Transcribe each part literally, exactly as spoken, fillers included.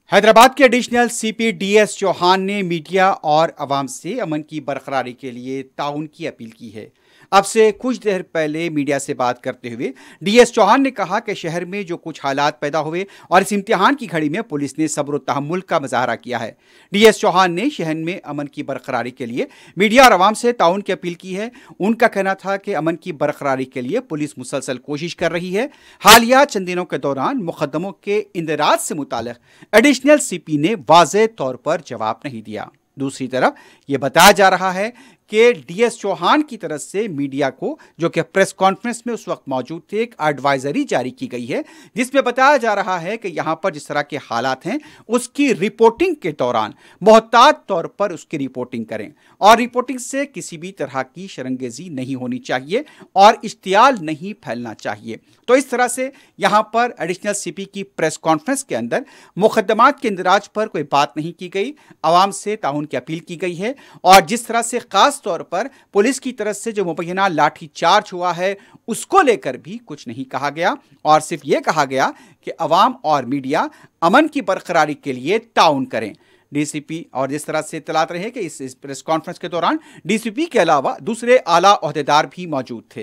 हैदराबाद के additional CP DS Chauhan ने media और आवाम से अमन की बरकरारी के लिए ताउन की अपील की है। अब से कुछ देर पहले मीडिया से बात करते हुए डीएस चौहान ने कहा कि शहर में जो कुछ हालात पैदा हुए और इस इम्तिहान की घड़ी में पुलिस ने सब्र और तहम्मुल का मुजाहरा किया है। डीएस चौहान ने शहर में अमन की बरकरारी के लिए मीडिया और आवाम से ताउन की अपील की है। उनका कहना था कि अमन की बरकरारी के लिए पुलिस मुसलसल कोशिश कर रही है। हालिया चंद दिनों के दौरान मुकदमों के इंदराज से मुताल्लिक एडिशनल सीपी ने वाज़ेह तौर पर जवाब नहीं दिया। दूसरी तरफ यह बताया जा रहा है कि डीएस चौहान की तरफ से मीडिया को, जो कि प्रेस कॉन्फ्रेंस में उस वक्त मौजूद थे, एक एडवाइजरी जारी की गई है जिसमें बताया जा रहा है कि यहां पर जिस तरह के हालात हैं उसकी रिपोर्टिंग के दौरान मोहतात तौर पर उसकी रिपोर्टिंग करें और रिपोर्टिंग से किसी भी तरह की शरंगेजी नहीं होनी चाहिए और इश्तियाल नहीं फैलना चाहिए। तो इस तरह से यहां पर एडिशनल सीपी की प्रेस कॉन्फ्रेंस के अंदर मुकदमात के इंदराज पर कोई बात नहीं की गई, आवाम से ताउन की अपील की गई है और जिस तरह से खास तौर पर पुलिस की तरफ से जो मुबैना लाठी चार्ज हुआ है उसको लेकर भी कुछ नहीं कहा गया और सिर्फ यह कहा गया कि अवाम और मीडिया अमन की बरकरारी के लिए ताउन करें। डीसीपी और जिस तरह से इत्तलात रहे कि इस, इस प्रेस कॉन्फ्रेंस के दौरान डीसीपी के अलावा दूसरे आला ओहदेदार भी मौजूद थे।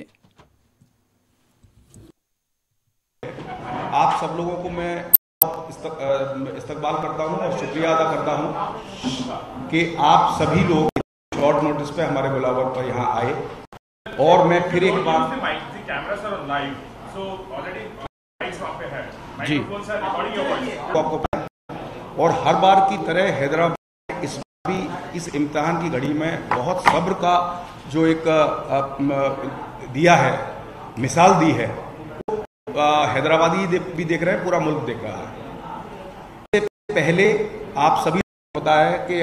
आप सब लोगों को मैं इस्तकबाल करता हूं और शुक्रिया अदा करता हूं कि आप सभी लोग शॉर्ट नोटिस पे हमारे बुलावर पर यहाँ आए और मैं फिर एक बार जी आपको और हर बार की तरह हैदराबाद इस भी इस इम्तिहान की घड़ी में बहुत सब्र का जो एक दिया है, मिसाल दी है, हैदराबादी भी देख रहे हैं, पूरा मुल्क देख रहा है। पहले आप सभी को पता है कि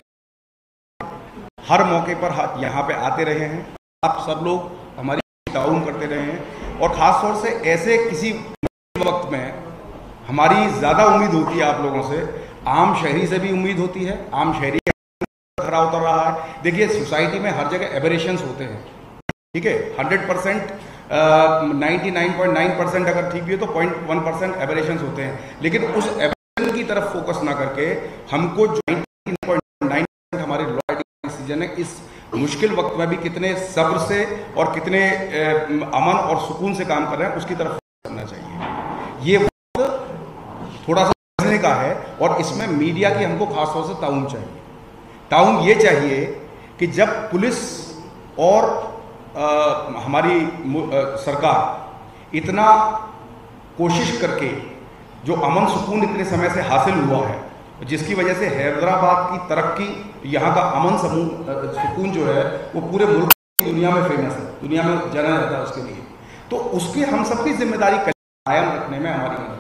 हर मौके पर यहाँ पे आते रहे हैं, आप सब लोग हमारी ताउन करते रहे हैं और ख़ास तौर से ऐसे किसी वक्त में हमारी ज़्यादा उम्मीद होती है आप लोगों से, आम शहरी से भी उम्मीद होती है। आम शहरी खरा उतर रहा है। देखिए, सोसाइटी में हर जगह एबरेशंस होते हैं, ठीक है। Hundred percent ninety nine point nine percent अगर ठीक भी है तो पॉइंट वन परसेंट एबरेशंस होते हैं, लेकिन उस एबरेशन की तरफ फोकस ना करके हमको जो ninety nine point nine percent हमारे लॉ डिसीजन है इस मुश्किल वक्त में भी कितने सब्र से और कितने अमन और सुकून से काम कर रहे हैं उसकी तरफ करना चाहिए। ये वक्त थोड़ा सा समझने का है और इसमें मीडिया की हमको खास तौर से ताउन चाहिए। ताउन ये चाहिए कि जब पुलिस और आ, हमारी आ, सरकार इतना कोशिश करके जो अमन सुकून इतने समय से हासिल हुआ है, जिसकी वजह से हैदराबाद की तरक्की, यहाँ का अमन समूह सुकून जो है वो पूरे मुल्क की दुनिया में फेमस है, दुनिया में जाना जाता है उसके लिए, तो उसकी हम सबकी जिम्मेदारी कायम रखने में हमारी मदद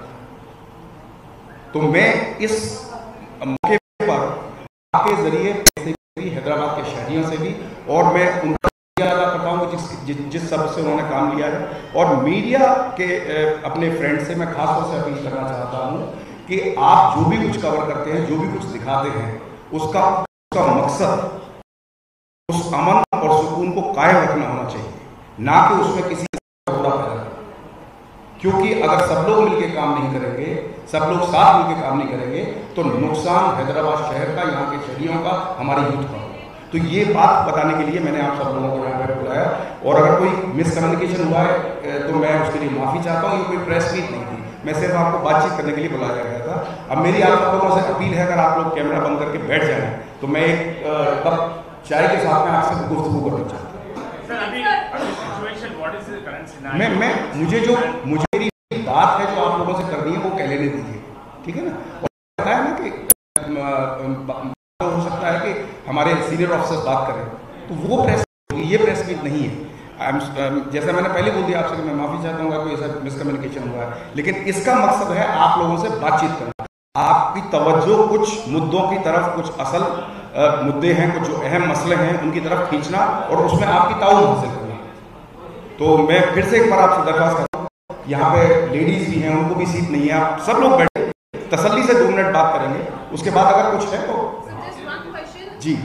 है। तो मैं इस मौके पर आपके जरिए हैदराबाद के शहरियों से भी और मैं उनका अदा करता हूँ जिस जिस, जिस सबक से उन्होंने काम लिया है और मीडिया के अपने फ्रेंड से मैं खास तौर से अपील करना चाहता हूँ कि आप जो भी कुछ कवर करते हैं, जो भी कुछ दिखाते हैं, उसका उसका मकसद उस अमन और सुकून को कायम रखना होना चाहिए, ना कि उसमें किसी का बुरा पैदा करना। क्योंकि अगर सब लोग मिलकर काम नहीं करेंगे, सब लोग साथ मिलकर काम नहीं करेंगे तो नुकसान हैदराबाद शहर का, यहाँ के शहरियों का, हमारे यूथ का। तो ये बात बताने के लिए मैंने आप सब लोगों को यहाँ पर बुलाया और अगर कोई मिसकम्युनिकेशन हुआ है तो मैं उसके लिए माफ़ी चाहता हूँ। ये कोई प्रेस मीट नहीं थी, मैं सिर्फ आपको बातचीत करने के लिए बुलाया गया था। अब मेरी आप लोगों से अपील है, अगर आप लोग कैमरा बंद करके बैठ जाएं तो मैं एक कप चाय के साथ में आपसे गुफ्तगू करना चाहता हूँ। मैं मैं मुझे जो मुझे मेरी बात है जो आप लोगों से करनी है वो कह लेने दीजिए, ठीक है ना। और बताया ना कि हो सकता है कि हमारे सीनियर ऑफिसर्स बात करें तो वो प्रेस, ये प्रेस मीट नहीं है। जैसा मैंने पहले बोल दिया आपसे कि मैं माफ़ी चाहता हूँ कोई ऐसा मिसकम्युनिकेशन हुआ है, लेकिन इसका मकसद है आप लोगों से बातचीत करना, आपकी तवज्जो कुछ मुद्दों की तरफ, कुछ असल आ, मुद्दे हैं, कुछ जो अहम मसले हैं उनकी तरफ खींचना और उसमें आपकी ताउन हासिल करना। तो मैं फिर से एक बार आपसे दरख्वास्त करता हूँ, यहाँ पे लेडीज भी हैं, उनको भी सीट नहीं है, आप सब लोग बैठे तसल्ली से दो मिनट बात करेंगे, उसके बाद अगर कुछ है तो जी।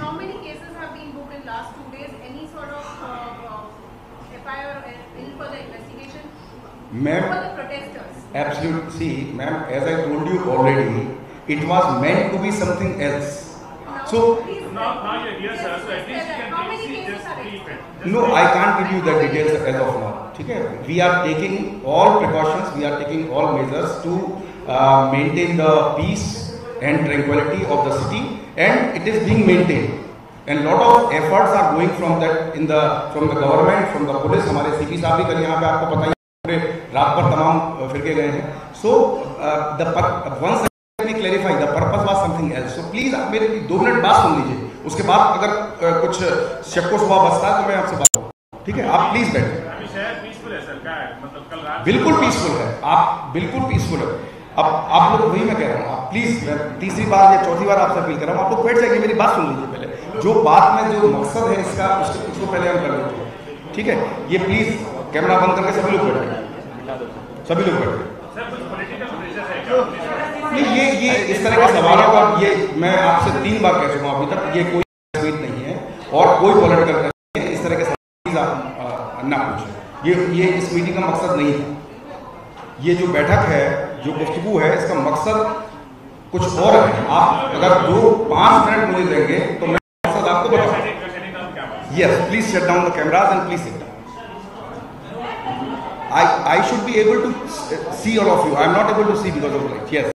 Ma'am, absolutely. See, ma'am, as I told you already, It was meant to be something else. So now, now you're here, sir. So at least you can briefly just brief it. Just no, brief I it. can't give you the details as of now. ठीक है? We are taking all precautions. We are taking all measures to uh, maintain the peace and tranquility of the city, and it is being maintained. And lot of efforts are going from that in the from the government, from the police. हमारे CP साहब भी कल यहाँ पे आपको पता ही पूरे रात भर तमाम फिरके गए हैं. So uh, the once let me clarify, the purpose was something else. So please आप मेरे दो मिनट बात सुन लीजिए. उसके बाद अगर uh, कुछ शक्को सुबह बचता है तो मैं आपसे बात करूँ. ठीक है? आप प्लीज बैठिए. अभी शहर पीसफुल है सर, क्या है मतलब कल रात बिल्कुल पीसफुल है. आप बिल्कुल पीसफुल है. अब आप लोग वही मैं कह रहा हूँ, आप प्लीज मैं तीसरी बार या चौथी बार आपसे अपील कर रहा हूँ, आप लोग बैठ जाइए, मेरी बात सुन लीजिए पहले. जो बात में जो मकसद है इसका उसको, उसको पहले हम कर लेते हैं. ठीक है? ये प्लीज कैमरा बंद करके सभी लोग बैठे, सभी लोग बैठे. सर कुछ पॉलिटिकल प्रेशर है क्या? नहीं, ये ये इस तरह के सवालों का ये मैं आपसे तीन बार कह चुका हूँ अभी तक, ये कोई बात नहीं है और कोई पॉलिटिकल नहीं है. इस तरह के सवाल आप ना पूछें. ये ये इस मीटिंग का मकसद नहीं है. ये जो बैठक है, जो गुफ्तगू है, इसका मकसद कुछ और है. आप अगर दो पाँच मिनट मुझे देंगे तो मैं मकसद आपको बताऊँ. Yes, please shut down the cameras and please sit down. I I should be able to see all of you. I am not able to see because of the light. Yes.